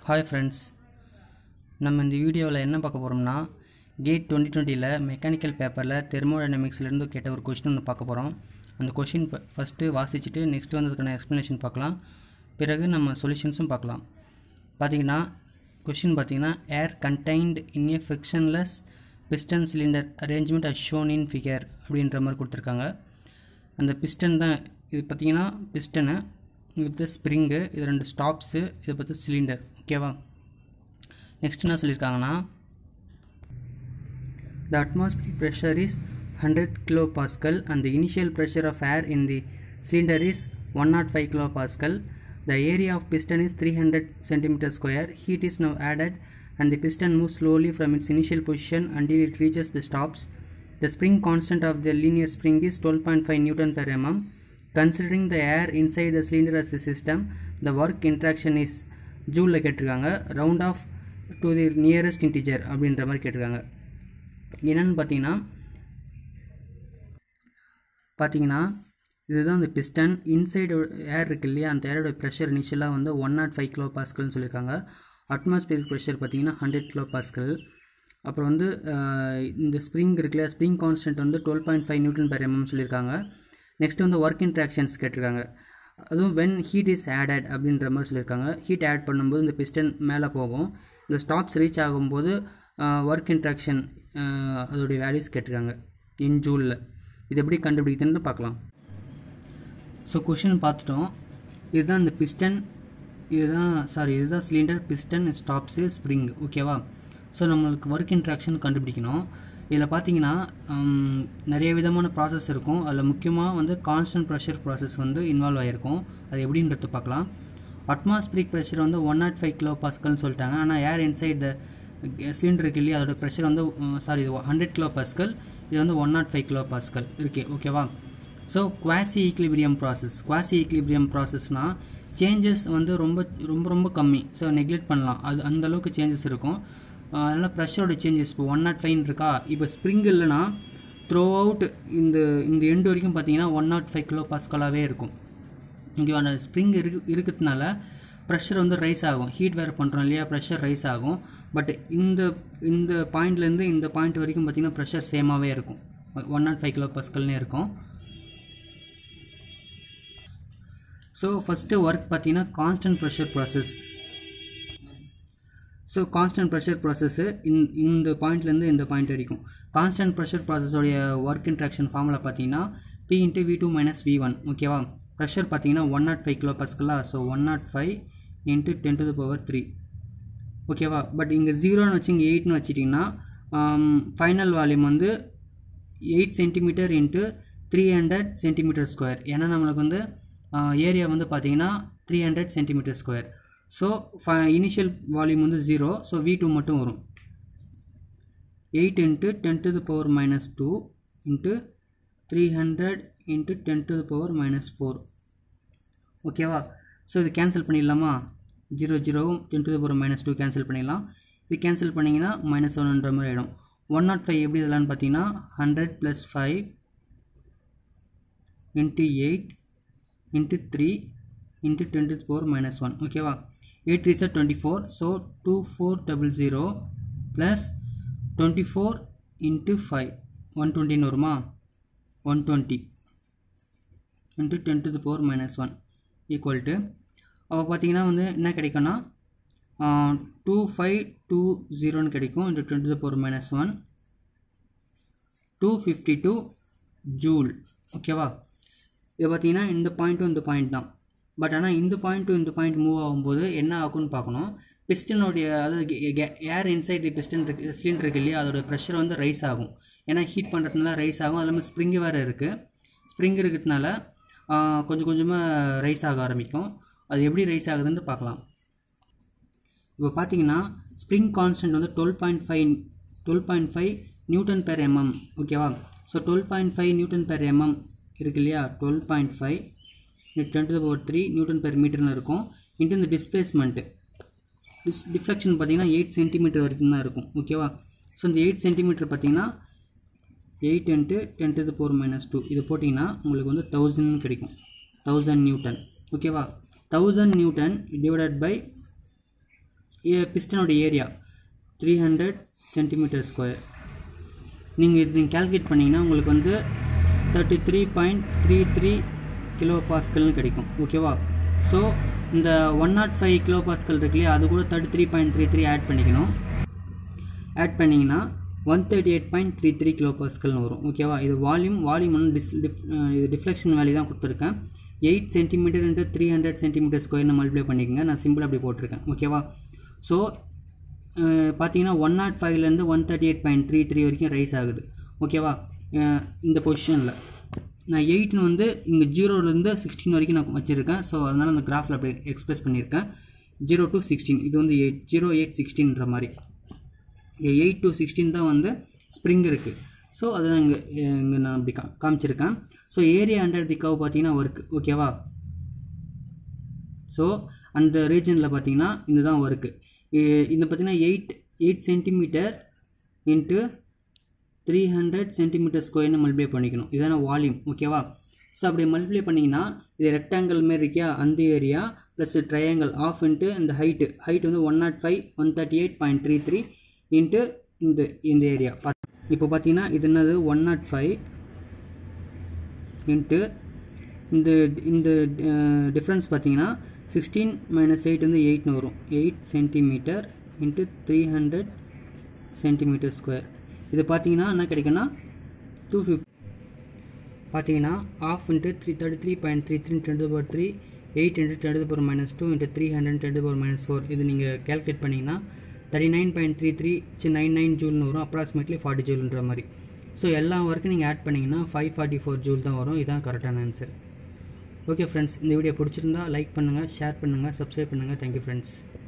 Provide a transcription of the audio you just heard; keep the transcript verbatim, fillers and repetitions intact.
Hi friends, நம்ம இந்த வீடியோவில் என்ன பார்க்க போகிறோம்னா கேட் டுவெண்ட்டி டுவெண்ட்டியில் மெக்கானிக்கல் பேப்பரில் தெர்மோடைனமிக்ஸ்லேருந்து கேட்ட ஒரு கொஸ்டின் ஒன்று பார்க்க போகிறோம். அந்த கொஸ்டின் ஃபஸ்ட்டு வாசிச்சுட்டு நெக்ஸ்ட் வந்து அதுக்கான எக்ஸ்ப்ளனேஷன் பார்க்கலாம். பிறகு நம்ம சொல்யூஷன்ஸும் பார்க்கலாம். பார்த்தீங்கன்னா கொஸ்டின் பார்த்தீங்கன்னா air contained in a frictionless piston cylinder arrangement as shown in figure அப்படின்ற மாதிரி கொடுத்துருக்காங்க. அந்த பிஸ்டன் தான் இது. பார்த்தீங்கன்னா பிஸ்டனு, இது ஸ்ப்ரிங்கு, இது ரெண்டு ஸ்டாப்ஸு, இதை பார்த்து சிலிண்டர். ஓகேவா? நெக்ஸ்ட் என்ன சொல்லியிருக்காங்கன்னா the atmospheric pressure is one hundred kilopascal and the initial pressure of air in the cylinder is one hundred five kilopascal. The area of piston is three hundred centimeters square. Heat is now added and the piston moves slowly from its initial position until it reaches the stops. The spring constant of the linear spring is twelve point five newton per mm. Considering the air inside the cylinder as a system, the work interaction is joule கேட்டிருக்காங்க. round off to the nearest integer அப்படின்ற மாதிரி கேட்டிருக்காங்க. என்னன்னு பார்த்தீங்கன்னா பார்த்தீங்கன்னா இதுதான் அந்த piston. Inside ஏர் இருக்கு இல்லையா, அந்த ஏரோட ப்ரெஷர் இனிஷியலாக வந்து ஒன் நாட் ஃபைவ் கிலோ பாஸ்கல்னு சொல்லியிருக்காங்க. அட்மாஸ்பியரிக் ப்ரெஷர் பார்த்தீங்கன்னா ஹண்ட்ரட் கிலோ பாஸ்கல். அப்புறம் வந்து இந்த ஸ்ப்ரிங் இருக்கு இல்லையா, ஸ்ப்ரிங் கான்ஸ்டன்ட் வந்து twelve point five newton per mm சொல்லியிருக்காங்க. நெக்ஸ்ட் வந்து ஒர்க் இன்ட்ராக்ஷன்ஸ் கேட்டிருக்காங்க. அதுவும் வென் ஹீட் இஸ் ஆடட் அப்படின்ற மாதிரி சொல்லியிருக்காங்க. ஹீட் ஆட் பண்ணும்போது இந்த பிஸ்டன் மேலே போகும். இந்த ஸ்டாப்ஸ் ரீச் ஆகும்போது ஒர்க் இன்ட்ராக்ஷன் அதோடைய வேல்யூஸ் கேட்டிருக்காங்க இன் ஜூலில். இது எப்படி கண்டுபிடிக்குதுன்னு பார்க்கலாம். ஸோ கொஷின் பார்த்துட்டோம். இதுதான் இந்த பிஸ்டன், இதுதான் சாரி இதுதான் சிலிண்டர், பிஸ்டன், ஸ்டாப்ஸு, ஸ்ப்ரிங். ஓகேவா? ஸோ நம்மளுக்கு ஒர்க் இன்ட்ராக்ஷன் கண்டுபிடிக்கணும். இதில் பார்த்தீங்கன்னா நிறைய விதமான ப்ராசஸ் இருக்கும். அதில் முக்கியமாக வந்து கான்ஸ்டன்ட் ப்ரெஷர் ப்ராசஸ் வந்து இன்வால்வ் ஆகிருக்கும். அது எப்படின்றது பார்க்கலாம். அட்மாஸ்பிரிக் ப்ரெஷர் வந்து ஒன் நாட் ஃபைவ் கிலோ பாஸ்கல்னு சொல்லிட்டாங்க. ஆனால் ஏர் இன்சைட் த சிலிண்டர் இருக்கு இல்லையா, அதோட ப்ரெஷர் வந்து சாரி இது ஹண்ட்ரட் கிலோ பாஸ்கல், இது வந்து one nought five kilo pascal இருக்கு. ஓகேவா? So quasi equilibrium process. Quasi equilibrium ப்ராசஸ்னால் சேஞ்சஸ் வந்து ரொம்ப ரொம்ப ரொம்ப கம்மி. ஸோ நெக்லெக்ட் பண்ணலாம். அது அந்தளவுக்கு சேஞ்சஸ் இருக்கும். அதனால் ப்ரெஷரோட சேஞ்சஸ் இப்போ ஒன் நாட் ஃபைவ் இருக்கா, இப்போ ஸ்ப்ரிங் இல்லைனா த்ரோ அவுட் இந்த இந்த எண்டு வரைக்கும் பார்த்தீங்கன்னா ஒன் நாட் ஃபைவ் கிலோ பாஸ்கலாகவே இருக்கும். இங்கே அந்த ஸ்ப்ரிங் இருக்கு இருக்கிறதுனால ப்ரெஷர் வந்து ரைஸ் ஆகும். ஹீட் வேறு பண்ணுறோம் இல்லையா, ப்ரெஷர் ரைஸ் ஆகும். பட் இந்த இந்த பாயிண்ட்லேருந்து இந்த பாயிண்ட் வரைக்கும் பார்த்திங்கன்னா ப்ரெஷர் சேமாகவே இருக்கும். ஒன் நாட் ஃபைவ் கிலோ பாஸ்கல்னே இருக்கும். ஸோ ஃபஸ்ட்டு ஒர்க் பார்த்திங்கன்னா constant pressure process. So constant pressure process இந் இந்த பாயிண்ட்லேருந்து இந்த பாயிண்ட் வரைக்கும் கான்ஸ்டன்ட் ப்ரெஷர் ப்ராசஸோடைய ஒர்க் இன்ட்ராக்ஷன் ஃபார்முலா பார்த்தீங்கன்னா P into V two minus V one. ஓகேவா? ப்ரெஷர் பார்த்தீங்கன்னா ஒன் நாட் ஃபைவ் கிலோ பாஸ்கலா. So one nought five into ten to the power three. ஓகேவா? பட் இங்கே ஜீரோன்னு வச்சு இங்கே எயிட்னு வச்சிட்டிங்கன்னா ஃபைனல் வால்யூம் வந்து eight centimetre into three hundred centimetre square. ஏன்னா நம்மளுக்கு வந்து ஏரியா வந்து பார்த்தீங்கன்னா three hundred centimetre square. So ஃப இனிஷியல் வால்யூம் வந்து ஜீரோ. ஸோ வி டூ மட்டும் வரும். Eight into ten to the power minus two into three hundred into ten to the power minus four. ஓகேவா? ஸோ இது cancel பண்ணிடலாமா? Zero ஜீரோவும் ten to the power minus two cancel பண்ணிடலாம். இது cancel பண்ணிங்கன்னா minus ஒன்ன்ற மாதிரி ஆகிடும். ஒன் நாட் ஃபைவ் எப்படி இதெல்லாம் பார்த்தீங்கன்னா hundred plus five into eight into three into ten to the power minus one. ஓகேவா? Eight three sir twenty four. So two four double zero plus twenty four into five one டுவெண்ட்டின்னு வருமா? One twenty into ten to the power minus one equal to அப்போ பார்த்தீங்கன்னா வந்து என்ன கிடைக்கும்னா two five two ஜீரோன்னு கிடைக்கும். Into ten to the power minus one two fifty two joule. ஓகேவா? இது பார்த்தீங்கன்னா இந்த பாயிண்ட்டும் இந்த பாயிண்ட் தான். பட் ஆனால் இந்த பாயிண்ட் டு இந்த பாயிண்ட் மூவ் ஆகும்போது என்ன ஆகும்னு பார்க்கணும். பிஸ்டனுடைய அதாவது ஏர் இன்சைட் பிஸ்டன் இருக்கு சிலிண்டர் இருக்கு இல்லையா, அதோட ப்ரெஷர் வந்து ரைஸ் ஆகும். ஏன்னா ஹீட் பண்ணுறதுனால ரைஸ் ஆகும். அது இல்லாமல் ஸ்ப்ரிங்கு வேறு இருக்குது. ஸ்ப்ரிங் இருக்கிறதுனால கொஞ்சம் கொஞ்சமாக ரைஸ் ஆக ஆரம்பிக்கும். அது எப்படி ரைஸ் ஆகுதுன்னு பார்க்கலாம். இப்போ பார்த்தீங்கன்னா ஸ்ப்ரிங் கான்ஸ்டன்ட் வந்து twelve point five twelve point five newton per mm. ஓகேவா? So twelve point five newton per mm இருக்கு இல்லையா, twelve point five ten to the power three newton per மீட்டர்னு இருக்கும். இன்ட்டு இந்த டிஸ்பிளேஸ்மெண்ட்டு டிஸ் டிஃப்ளெக்ஷன் பார்த்தீங்கன்னா eight centimetre வரைக்கும் தான் இருக்கும். ஓகேவா? ஸோ இந்த எயிட் சென்டிமீட்டர் பார்த்தீங்கன்னா eight into ten to the power minus two இது போட்டிங்கன்னா உங்களுக்கு வந்து தௌசண்ட் கிடைக்கும். Thousand Newton. ஓகேவா? தௌசண்ட் நியூட்டன் டிவைடட் பை பிஸ்டனோட area three hundred centimetre square. நீங்கள் இது நீங்கள் கேல்குலேட் பண்ணிங்கன்னா உங்களுக்கு வந்து thirty three point three three kilo பாஸ்கல்னு கிடைக்கும். ஓகேவா? ஸோ இந்த one nought five kilo pascal இருக்கு இல்லையா, அது கூட thirty three point three three add பண்ணிக்கணும். ஆட் பண்ணிங்கன்னா one thirty eight point three three kilo பாஸ்கல்னு வரும். ஓகேவா? இது வால்யூம் வால்யூம் ஒன்று டிஸ் டிஃப் இது டிஃப்ளெக்ஷன் வேல்யூ தான் கொடுத்துருக்கேன். Eight centimetre into three hundred centimetre ஸ்கொயர்னு மல்டிப்ளை பண்ணிக்கோங்க. நான் சிம்பிள் அப்படி போட்டிருக்கேன். ஓகேவா? ஸோ பார்த்தீங்கன்னா ஒன் நாட் ஃபைவ்லேருந்து one thirty eight point three three வரைக்கும் ரைஸ் ஆகுது. ஓகேவா? இந்த பொசிஷனில் நான் எயிட்னு வந்து இங்கே ஜீரோலேருந்து சிக்ஸ்டீன் வரைக்கும் நான் வச்சுருக்கேன். ஸோ அதனால் அந்த கிராஃபில் அப்படி எக்ஸ்பிரஸ் பண்ணியிருக்கேன். ஜீரோ டு சிக்ஸ்டீன் இது வந்து எயிட் ஜீரோ எயிட் சிக்ஸ்டீன்ற மாதிரி. எயிட் டு சிக்ஸ்டீன் தான் வந்து ஸ்ப்ரிங் இருக்குது. ஸோ அதுதான் இங்கே இங்கே நான் அப்படி கா காமிச்சிருக்கேன். So area under the curve பார்த்தீங்கன்னா ஒர்க்கு. ஓகேவா? ஸோ அந்த ரீஜனில் பார்த்தீங்கன்னா இதுதான் ஒர்க்கு. இது பார்த்தீங்கன்னா eight eight centimetre into three hundred centimetre ஸ்கொயர்னு மல்டிப்ளை பண்ணிக்கணும். இதான வால்யூம். ஓகேவா? ஸோ அப்படி மல்டிப்ளை பண்ணிங்கன்னா இது ரெக்டாங்கிள் மாரி இருக்கியா, அந்த area plus triangle half into இந்த ஹைட்டு ஹைட் வந்து one nought five one thirty eight point three three into இந்த இந்த ஏரியா. இப்போ பார்த்தீங்கன்னா இது என்னது ஒன் நாட் ஃபைவ் இன்ட்டு இந்த இந்த டிஃப்ரென்ஸ் பார்த்தீங்கன்னா சிக்ஸ்டீன் மைனஸ் எயிட் வந்து எயிட்னு வரும். Eight centimetre into three hundred centimetre square. இது பார்த்தீங்கன்னா என்ன கிடைக்குன்னா டூ ஃபிஃப்டி பார்த்தீங்கன்னா half into three thirty three point three three ten to power three eight into ten to power minus two into three hundred ten to power minus four. இது நீங்கள் calculate பண்ணிங்கன்னா thirty nine point three three C nine nine ஜூல்னு வரும். Approximately forty ஜூல்ன்ற மாதிரி. So எல்லா ஒர்க்கும் நீங்கள் add பண்ணிங்கன்னா ஃபைவ் ஃபார்ட்டி ஃபோர் ஜூல் தான் வரும். இதுதான் கரெக்டான ஆன்சர். ஓகே ஃப்ரெண்ட்ஸ், இந்த வீடியோ பிடிச்சிருந்தா லைக் பண்ணுங்கள், ஷேர் பண்ணுங்கள், சப்ஸ்கிரைப் பண்ணுங்கள். Thank you friends.